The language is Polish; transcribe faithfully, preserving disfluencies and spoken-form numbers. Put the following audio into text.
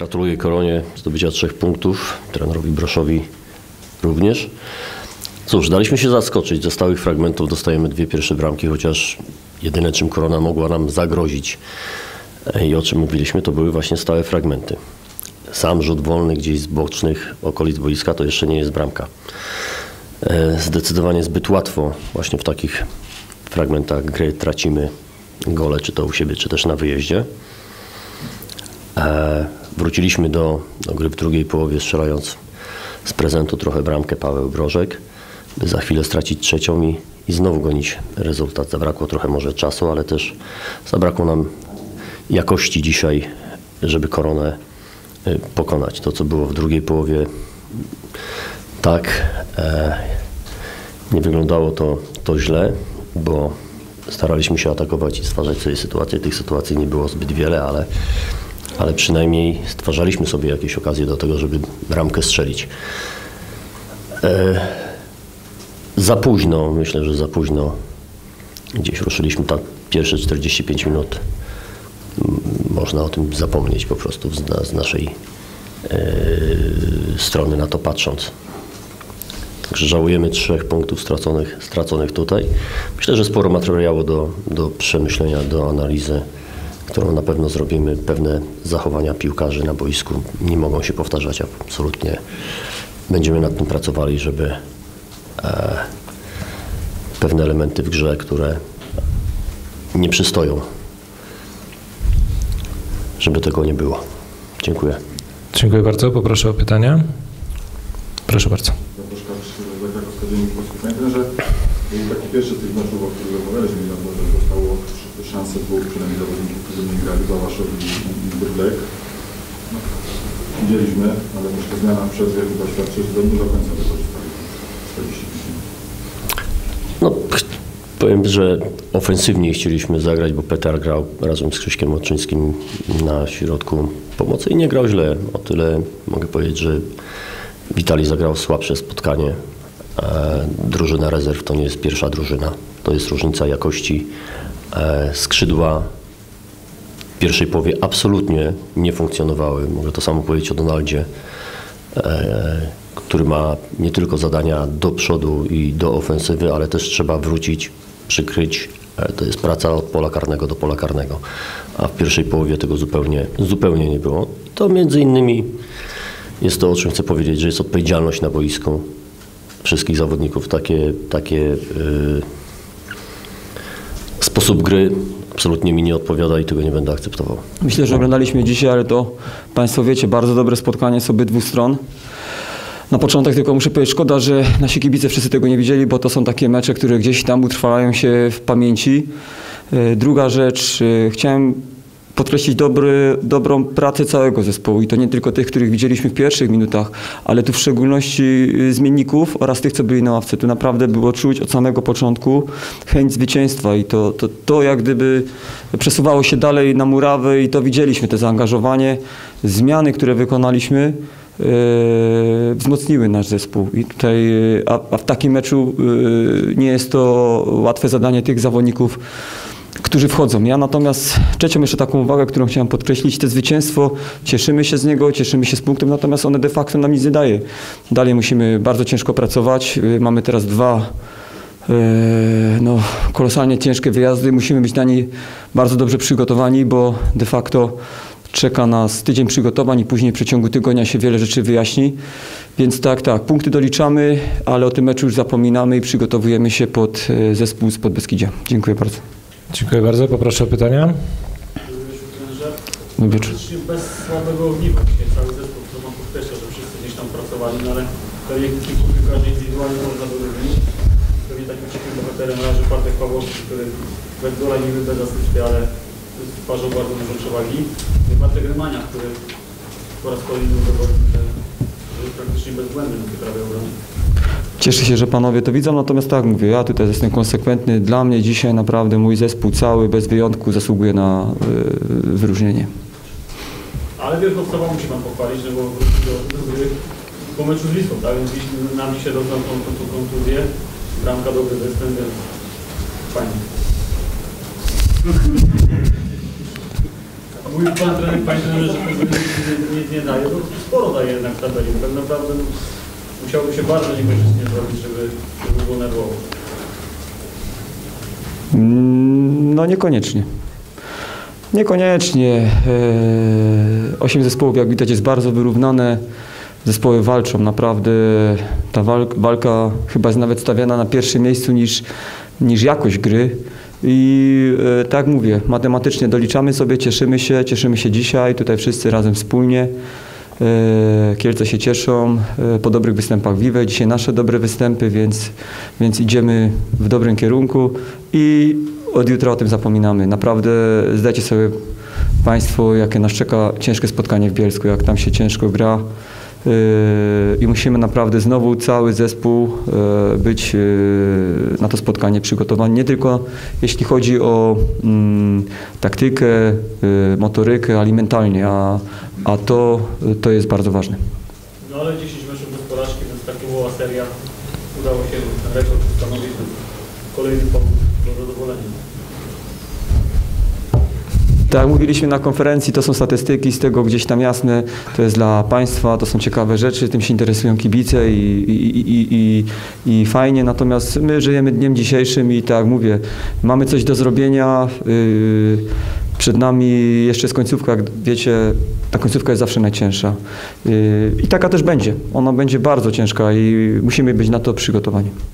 Gratuluję Koronie zdobycia trzech punktów, trenerowi Broszowi również. Cóż, daliśmy się zaskoczyć. Ze stałych fragmentów dostajemy dwie pierwsze bramki, chociaż jedyne, czym Korona mogła nam zagrozić i o czym mówiliśmy, to były właśnie stałe fragmenty. Sam rzut wolny gdzieś z bocznych okolic boiska to jeszcze nie jest bramka. Zdecydowanie zbyt łatwo właśnie w takich fragmentach gry tracimy gole, czy to u siebie, czy też na wyjeździe. Wróciliśmy do, do gry w drugiej połowie, strzelając z prezentu trochę bramkę Paweł Brożek, by za chwilę stracić trzecią i, i znowu gonić rezultat. Zabrakło trochę może czasu, ale też zabrakło nam jakości dzisiaj, żeby Koronę pokonać. To, co było w drugiej połowie, tak e, nie wyglądało to, to źle, bo staraliśmy się atakować i stwarzać sobie sytuacje. Tych sytuacji nie było zbyt wiele, ale, ale przynajmniej stwarzaliśmy sobie jakieś okazje do tego, żeby bramkę strzelić. E, za późno, myślę, że za późno gdzieś ruszyliśmy tak pierwsze czterdzieści pięć minut. Można o tym zapomnieć po prostu z, z naszej e, strony na to patrząc. Także żałujemy trzech punktów straconych, straconych tutaj. Myślę, że sporo materiału do, do przemyślenia, do analizy, którą na pewno zrobimy. Pewne zachowania piłkarzy na boisku nie mogą się powtarzać absolutnie. Będziemy nad tym pracowali, żeby e, pewne elementy w grze, które nie przystoją, żeby tego nie było. Dziękuję. Dziękuję bardzo. Poproszę o pytania. Proszę bardzo. Pamiętam, że był taki pierwszy z tych meczów, o których rozmawialiśmy, że zostało szansę dwóch przynajmniej zawodników, którzy nie grali, Bałaszow i Brylek. No, widzieliśmy, ale myślę, zmiana w przerwie chyba świadczy, że nie do końca wykorzystali czterdzieści pięć minut. No, powiem, że ofensywnie chcieliśmy zagrać, bo Petar grał razem z Krzyśkiem Moczyńskim na środku pomocy i nie grał źle. O tyle mogę powiedzieć, że Witali zagrał słabsze spotkanie. Drużyna rezerw to nie jest pierwsza drużyna. To jest różnica jakości. Skrzydła w pierwszej połowie absolutnie nie funkcjonowały. Mogę to samo powiedzieć o Donaldzie, który ma nie tylko zadania do przodu i do ofensywy, ale też trzeba wrócić, przykryć. To jest praca od pola karnego do pola karnego. A w pierwszej połowie tego zupełnie, zupełnie nie było. To między innymi jest to, o czym chcę powiedzieć, że jest odpowiedzialność na boisku wszystkich zawodników. Takie, takie yy, sposób gry absolutnie mi nie odpowiada i tego nie będę akceptował. Myślę, że oglądaliśmy dzisiaj, ale to Państwo wiecie, bardzo dobre spotkanie z obydwu stron. Na początek tylko muszę powiedzieć, szkoda, że nasi kibice wszyscy tego nie widzieli, bo to są takie mecze, które gdzieś tam utrwalają się w pamięci. Yy, druga rzecz, yy, chciałem podkreślić dobry, dobrą pracę całego zespołu i to nie tylko tych, których widzieliśmy w pierwszych minutach, ale tu w szczególności zmienników oraz tych, co byli na ławce. Tu naprawdę było czuć od samego początku chęć zwycięstwa i to, to, to jak gdyby przesuwało się dalej na murawę i to widzieliśmy, te zaangażowanie, zmiany, które wykonaliśmy, yy, wzmocniły nasz zespół. I tutaj, a, a w takim meczu yy, nie jest to łatwe zadanie tych zawodników, którzy wchodzą. Ja natomiast trzecią jeszcze taką uwagę, którą chciałem podkreślić, to zwycięstwo, cieszymy się z niego, cieszymy się z punktem, natomiast one de facto nam nic nie daje. Dalej musimy bardzo ciężko pracować, mamy teraz dwa yy, no, kolosalnie ciężkie wyjazdy, musimy być na nie bardzo dobrze przygotowani, bo de facto czeka nas tydzień przygotowań i później w przeciągu tygodnia się wiele rzeczy wyjaśni. Więc tak, tak, punkty doliczamy, ale o tym meczu już zapominamy i przygotowujemy się pod zespół z Podbeskidzia. Dziękuję bardzo. Dziękuję bardzo. Poproszę o pytania. Dobry wieczór. Bez słabego ogniwa dzisiaj cały zespół, to mam podkreślać, że wszyscy gdzieś tam pracowali, no ale pewnie kilku piłkarzy indywidualnie można było wymienić. Pewnie takim cichym bohaterem należy Bartek Pawłowski, który bez gola niby bez asysty, ale stwarzał bardzo dużo przewagi. I Patryk Rymania, który po raz kolejny udowodnił, że jest praktycznie bezbłędny na tej prawej obronie. Cieszę się, że panowie to widzą, natomiast tak mówię, ja tutaj jestem konsekwentny. Dla mnie dzisiaj naprawdę mój zespół cały, bez wyjątku, zasługuje na y, wyróżnienie. Ale wiesz, podstawowo musi pan pochwalić, że wrócił do, do gry po meczu z Wisłą, tak? Więc nam dzisiaj doznał tą, tą, tą kontuzję, bramka dobry występ, więc fajnie. Mówił pan trener, panie trenerze, że ten wynik nic nie, nie daje, bo sporo daje jednak w tabeli. Tak naprawdę musiałoby się bardzo niekorzystnie zrobić, żeby, żeby było nerwowo. No niekoniecznie. Niekoniecznie. Osiem zespołów, jak widać, jest bardzo wyrównane. Zespoły walczą, naprawdę ta walka chyba jest nawet stawiana na pierwszym miejscu niż, niż jakość gry. I e, tak mówię, matematycznie doliczamy sobie, cieszymy się, cieszymy się dzisiaj, tutaj wszyscy razem wspólnie. E, Kielce się cieszą e, po dobrych występach Vive, dzisiaj nasze dobre występy, więc, więc idziemy w dobrym kierunku i od jutra o tym zapominamy. Naprawdę zdajcie sobie Państwo, jakie nas czeka ciężkie spotkanie w Bielsku, jak tam się ciężko gra. I musimy naprawdę znowu cały zespół być na to spotkanie przygotowani, nie tylko jeśli chodzi o mm, taktykę, motorykę, ale i mentalnie, a, a to, to jest bardzo ważne. No ale dziesięć meczów bez porażki, więc taka była seria. Udało się ten rekord ustanowić, kolejny powód do zadowolenia. Tak jak mówiliśmy na konferencji, to są statystyki z tego gdzieś tam jasne, to jest dla Państwa, to są ciekawe rzeczy, tym się interesują kibice i, i, i, i, i fajnie, natomiast my żyjemy dniem dzisiejszym i tak jak mówię, mamy coś do zrobienia, yy, przed nami jeszcze jest końcówka, jak wiecie, ta końcówka jest zawsze najcięższa yy, i taka też będzie, ona będzie bardzo ciężka i musimy być na to przygotowani.